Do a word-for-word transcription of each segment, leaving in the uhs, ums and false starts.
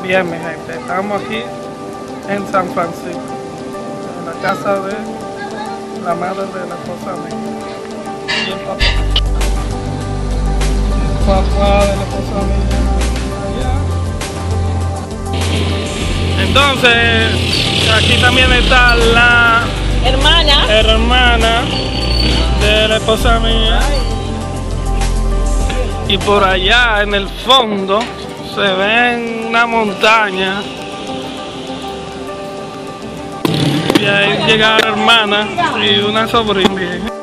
Bien, mi gente, estamos aquí en San Francisco, en la casa de la madre de la esposa mía y el papá. El papá de la esposa mía allá. Entonces, aquí también está la hermana, hermana de la esposa mía. Y por allá en el fondo se ve una montaña. Y ahí llega la hermana y una sobrina.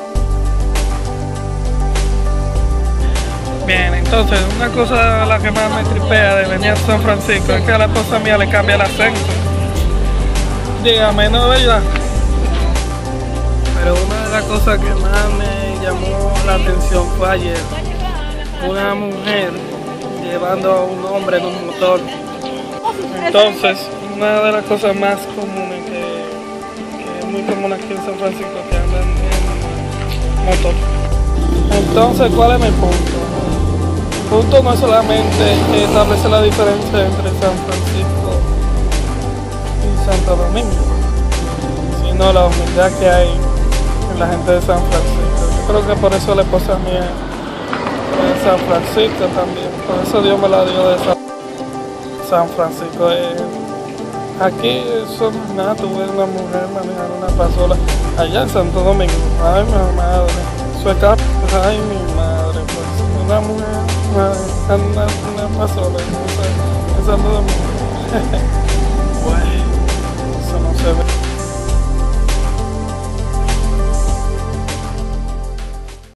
Bien, entonces una cosa la que más me tripea de venir a San Francisco es que a la esposa mía le cambia el acento. Dígame, ¿no es verdad? Pero una de las cosas que más me llamó la atención fue ayer. Una mujer llevando a un hombre en un motor. Entonces, una de las cosas más comunes que, que es muy común aquí en San Francisco que andan en motor. Entonces, ¿cuál es mi punto? El punto no es solamente establecer la diferencia entre San Francisco y Santo Domingo, sino la humildad que hay en la gente de San Francisco. Yo creo que por eso la esposa mía de San Francisco también, por eso Dios me la dio de San Francisco. Eh, aquí son nada, tú ves una mujer manejar una pasola allá en Santo Domingo, ay mi madre, sueca, ay mi madre, pues una mujer manejando una, una pasola en Santo Domingo. Bueno, eso no se ve.